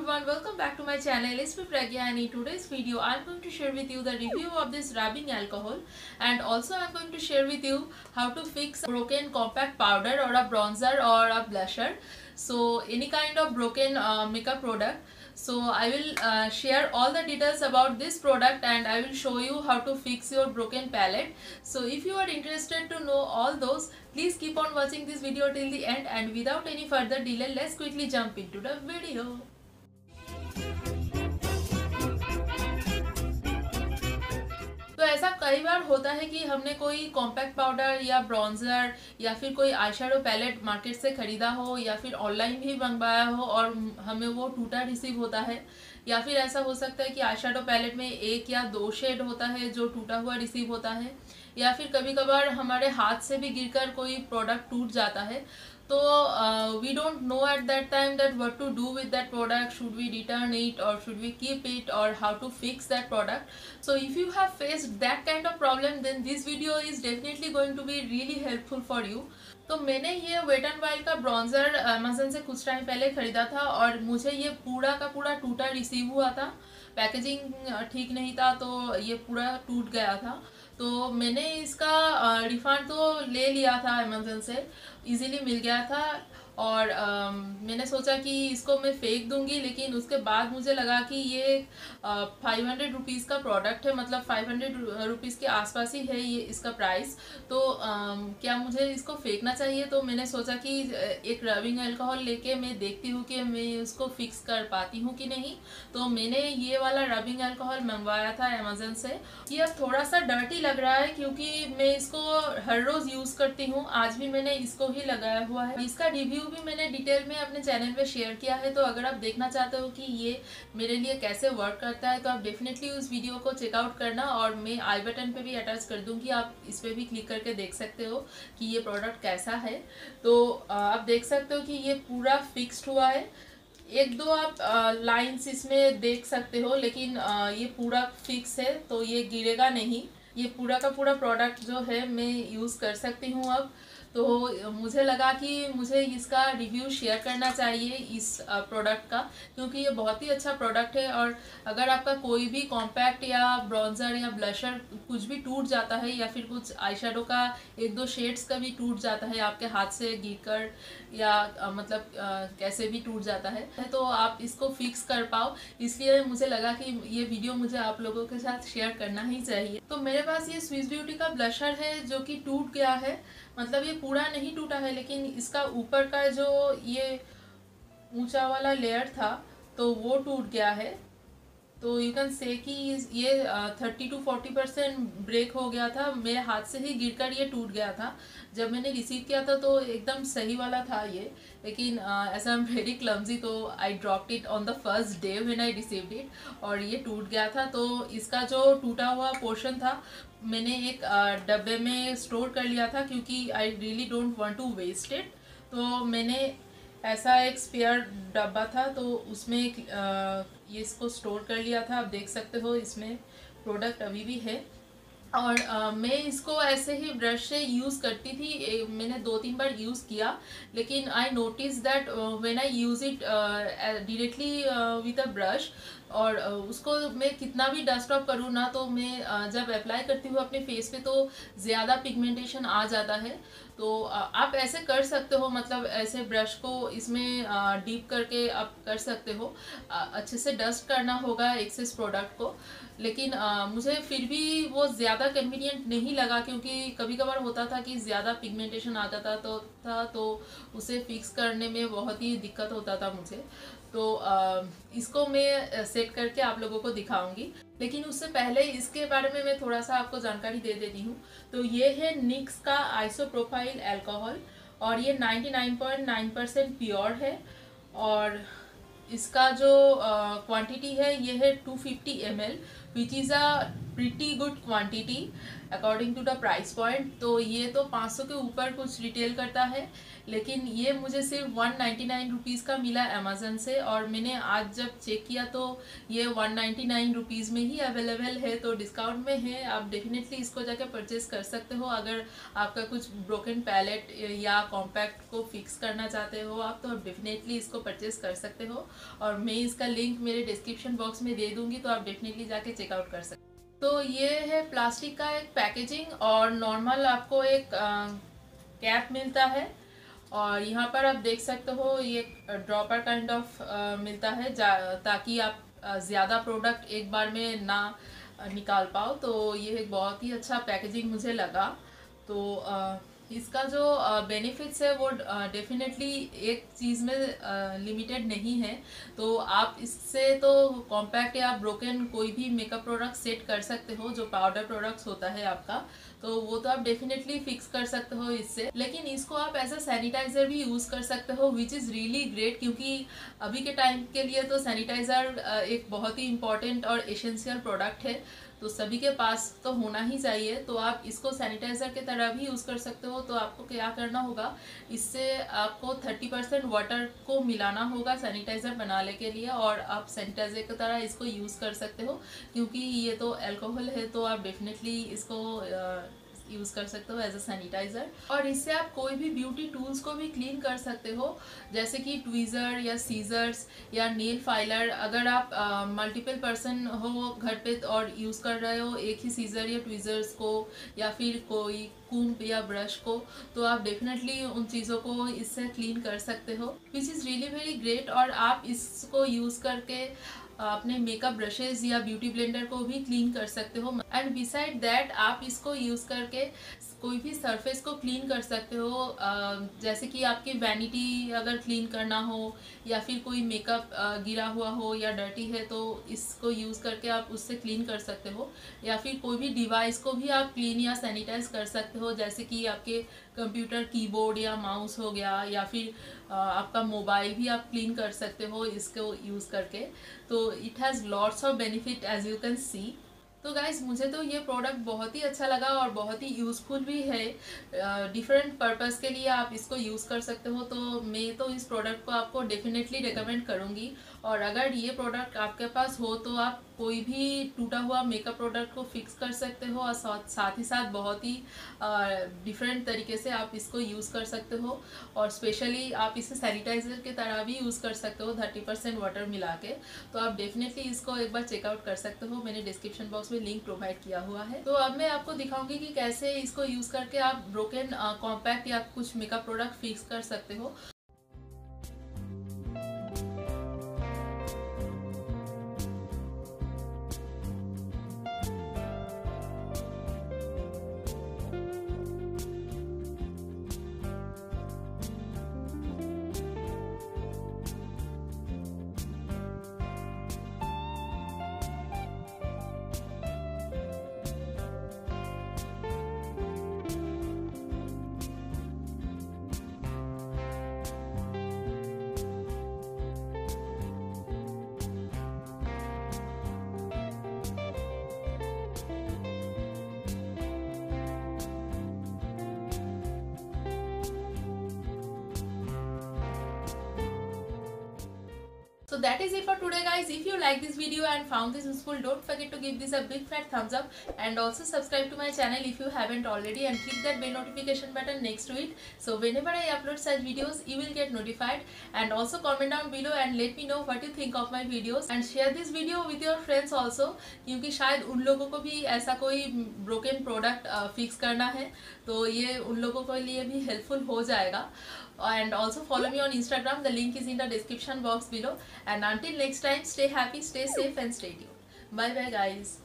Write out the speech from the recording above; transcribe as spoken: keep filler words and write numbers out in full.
everyone, welcome back to my channel. It's me Pragya, and in today's video I'm going to share with you the review of this rubbing alcohol, and also I'm going to share with you how to fix broken compact powder or a bronzer or a blusher. So any kind of broken uh, makeup product. So I will uh, share all the details about this product, and I will show you how to fix your broken palette. So if you are interested to know all those, please keep on watching this video till the end, and without any further delay, let's quickly jump into the video. तो ऐसा कई बार होता है कि हमने कोई compact powder या bronzer या फिर कोई आईशैडो पैलेट मार्केट से ख़रीदा हो या फिर ऑनलाइन भी मंगवाया हो और हमें वो टूटा रिसीव होता है, या फिर ऐसा हो सकता है कि आईशैडो पैलेट में एक या दो शेड होता है जो टूटा हुआ रिसीव होता है, या फिर कभी कभार हमारे हाथ से भी गिरकर कोई प्रोडक्ट टूट जाता है. तो we don't know at that time that what to do with that product. Should we return it or should we keep it or how to fix that product. So if you have faced that kind of problem, then this video is definitely going to be really helpful for you. तो मैंने ये wet and wild का bronzer Amazon से कुछ time पहले ख़रीदा था और मुझे ये पूरा का पूरा टूटा रिसीव हुआ था. पैकेजिंग ठीक नहीं था तो ये पूरा टूट गया था. तो मैंने इसका रिफ़ंड तो ले लिया था अमेजन से, इजीली मिल गया था. और आ, मैंने सोचा कि इसको मैं फेंक दूंगी, लेकिन उसके बाद मुझे लगा कि ये फाइव हंड्रेड रुपीज़ का प्रोडक्ट है, मतलब फाइव हंड्रेड रुपीज़ के आसपास ही है ये इसका प्राइस. तो आ, क्या मुझे इसको फेंकना चाहिए? तो मैंने सोचा कि एक रबिंग अल्कोहल लेके मैं देखती हूँ कि मैं इसको फिक्स कर पाती हूँ कि नहीं. तो मैंने ये वाला रबिंग अल्कोहल मंगवाया था अमेजन से. ये अब थोड़ा सा डर्टी लग रहा है क्योंकि मैं इसको हर रोज़ यूज़ करती हूँ. आज भी मैंने इसको ही लगाया हुआ है. इसका रिव्यू भी मैंने डिटेल में अपने चैनल पे शेयर किया है, तो अगर आप देखना चाहते हो कि ये मेरे लिए कैसे वर्क करता है तो आप डेफिनेटली उस वीडियो को चेकआउट करना. और मैं आई बटन पे भी अटैच कर दूंगी, आप इस पर भी क्लिक करके देख सकते हो कि ये प्रोडक्ट कैसा है. तो आप देख सकते हो कि ये पूरा फिक्स्ड हुआ है. एक दो आप लाइंस इसमें देख सकते हो, लेकिन आ, ये पूरा फिक्स है तो ये गिरेगा नहीं. ये पूरा का पूरा प्रोडक्ट जो है मैं यूज़ कर सकती हूँ अब. तो मुझे लगा कि मुझे इसका रिव्यू शेयर करना चाहिए इस प्रोडक्ट का, क्योंकि ये बहुत ही अच्छा प्रोडक्ट है. और अगर आपका कोई भी कॉम्पैक्ट या ब्रॉन्जर या ब्लशर कुछ भी टूट जाता है, या फिर कुछ आईशैडो का एक दो शेड्स का भी टूट जाता है आपके हाथ से गिरकर, या आ, मतलब आ, कैसे भी टूट जाता है, तो आप इसको फिक्स कर पाओ. इसलिए मुझे लगा कि ये वीडियो मुझे आप लोगों के साथ शेयर करना ही चाहिए. तो मेरे पास ये स्विस ब्यूटी का ब्लशर है जो कि टूट गया है. मतलब ये पूरा नहीं टूटा है, लेकिन इसका ऊपर का जो ये ऊंचा वाला लेयर था तो वो टूट गया है. तो यू कैन से कि ये thirty two forty percent break हो गया था. मेरे हाथ से ही गिरकर ये टूट गया था. जब मैंने रिसीव किया था तो एकदम सही वाला था ये, लेकिन as I am very clumsy तो I dropped it on the first day when I received it, और ये टूट गया था. तो इसका जो टूटा हुआ पोर्शन था मैंने एक डब्बे में स्टोर कर लिया था, क्योंकि I really don't want to waste it. तो मैंने ऐसा एक स्पेयर डब्बा था तो उसमें एक ये इसको स्टोर कर लिया था. आप देख सकते हो इसमें प्रोडक्ट अभी भी है. और आ, मैं इसको ऐसे ही ब्रश से यूज़ करती थी. ए, मैंने दो तीन बार यूज़ किया, लेकिन I notice that when I use it directly with a brush, और uh, उसको मैं कितना भी डस्ट ऑफ करूँ ना, तो मैं uh, जब अप्लाई करती हूँ अपने फेस पे तो ज़्यादा पिगमेंटेशन आ जाता है. तो uh, आप ऐसे कर सकते हो, मतलब ऐसे ब्रश को इसमें डीप uh, करके आप कर सकते हो. uh, अच्छे से डस्ट करना होगा एक्सेस प्रोडक्ट को, लेकिन uh, मुझे फिर भी वो ज़्यादा कन्वीनियंट नहीं लगा, क्योंकि कभी कभार होता था कि ज़्यादा पिगमेंटेशन आता था तो था तो उसे फिक्स करने में बहुत ही दिक्कत होता था मुझे. तो आ, इसको मैं सेट करके आप लोगों को दिखाऊंगी, लेकिन उससे पहले इसके बारे में मैं थोड़ा सा आपको जानकारी दे देती हूँ. तो ये है निक्स का आइसोप्रोपाइल अल्कोहल, और ये ninety nine point nine percent pure है. और इसका जो क्वांटिटी है ये है two fifty M L. Which is a pretty good quantity according to the price point. तो ये तो पाँच सौ के ऊपर कुछ रिटेल करता है, लेकिन ये मुझे सिर्फ वन नाइन्टी नाइन रुपीज़ का मिला अमेज़न से, और मैंने आज जब चेक किया तो ये वन नाइन्टी नाइन रुपीज़ में ही अवेलेबल है, तो डिस्काउंट में है। आप डेफिनेटली इसको जाकर परचेज़ कर सकते हो। अगर आपका कुछ ब्रोकन पैलेट या कॉम्पैक्ट को फिक्स करना चाहते हो आप, तो आप डेफिनेटली इसको परचेज़ कर सकते हो, और मैं इसका लिंक मेरे डिस्क्रिप्शन बॉक्स में दे दूँगी, तो आप डेफिनेटली जाके चेकआउट कर सकते हो। तो ये है प्लास्टिक का एक पैकेजिंग, और नॉर्मल आपको एक कैप मिलता है, और यहाँ पर आप देख सकते हो ये ड्रॉपर काइंड ऑफ मिलता है, ताकि आप ज़्यादा प्रोडक्ट एक बार में ना निकाल पाओ। तो ये एक बहुत ही अच्छा पैकेजिंग मुझे लगा। तो आ, इसका जो बेनिफिट्स है वो डेफिनेटली एक चीज़ में लिमिटेड नहीं है। तो आप इससे तो कॉम्पैक्ट या ब्रोकन कोई भी मेकअप प्रोडक्ट सेट कर सकते हो, जो पाउडर प्रोडक्ट्स होता है आपका, तो वो तो आप डेफिनेटली फिक्स कर सकते हो इससे। लेकिन इसको आप एज अ सैनिटाइज़र भी यूज़ कर सकते हो, विच इज़ रियली ग्रेट, क्योंकि अभी के टाइम के लिए तो सैनिटाइज़र एक बहुत ही इम्पॉर्टेंट और एसेंशियल प्रोडक्ट है, तो सभी के पास तो होना ही चाहिए। तो आप इसको सैनिटाइज़र की तरह भी यूज़ कर सकते हो। तो आपको क्या करना होगा, इससे आपको थर्टी परसेंट वाटर को मिलाना होगा सैनिटाइज़र बनाने के लिए, और आप सैनिटाइज़र की तरह इसको यूज़ कर सकते हो, क्योंकि ये तो अल्कोहल है, तो आप डेफिनेटली इसको यूज़ कर सकते हो एज अ सैनिटाइज़र। और इससे आप कोई भी ब्यूटी टूल्स को भी क्लीन कर सकते हो, जैसे कि ट्वीज़र या सीजर्स या नेल फाइलर। अगर आप मल्टीपल पर्सन हो घर पे और यूज़ कर रहे हो एक ही सीजर या ट्वीज़र्स को, या फिर कोई कूम्ब या ब्रश को, तो आप डेफिनेटली उन चीज़ों को इससे क्लीन कर सकते हो, which is really very great. और आप इसको यूज़ करके अपने मेकअप ब्रशेज़ या ब्यूटी ब्लेंडर को भी क्लीन कर सकते हो। एंड बिसाइड दैट आप इसको यूज़ करके कोई भी सरफेस को क्लीन कर सकते हो, जैसे कि आपकी वैनिटी अगर क्लीन करना हो, या फिर कोई मेकअप गिरा हुआ हो या डर्टी है, तो इसको यूज़ करके आप उससे क्लीन कर सकते हो। या फिर कोई भी डिवाइस को भी आप क्लीन या सैनिटाइज कर सकते हो, जैसे कि आपके कंप्यूटर कीबोर्ड या माउस हो गया, या फिर आपका मोबाइल भी आप क्लीन कर सकते हो इसको यूज़ करके। तो it has lots of benefit as you can see. तो गाइस, मुझे तो ये प्रोडक्ट बहुत ही अच्छा लगा और बहुत ही यूज़फुल भी है। डिफरेंट पर्पस के लिए आप इसको यूज़ कर सकते हो, तो मैं तो इस प्रोडक्ट को आपको डेफिनेटली रिकमेंड करूँगी। और अगर ये प्रोडक्ट आपके पास हो तो आप कोई भी टूटा हुआ मेकअप प्रोडक्ट को फिक्स कर सकते हो, और साथ साथ ही साथ बहुत ही डिफरेंट तरीके से आप इसको यूज़ कर सकते हो। और स्पेशली आप इसे सैनिटाइज़र की तरह भी यूज़ कर सकते हो थर्टी परसेंट वाटर मिला के। तो आप डेफिनेटली इसको एक बार चेकआउट कर सकते हो, मैंने डिस्क्रिप्शन बॉक्स में लिंक प्रोवाइड किया हुआ है। तो अब मैं आपको दिखाऊंगी कि कैसे इसको यूज़ करके आप ब्रोकन कॉम्पैक्ट या कुछ मेकअप प्रोडक्ट फिक्स कर सकते हो। So that is it for today, guys. If you like this video and found this useful, don't forget to give this a big fat thumbs up, and also subscribe to my channel if you haven't already, and click that bell notification button next to it, so whenever I upload such videos you will get notified. And also comment down below and let me know what you think of my videos, and share this video with your friends also, क्योंकि शायद उन लोगों को भी ऐसा कोई broken product fix करना है, तो ये उन लोगों के लिए भी हेल्पफुल हो जाएगा। And also follow me on Instagram, the link is in the description box below. And until next time, stay happy, stay safe and stay tuned. Bye bye guys.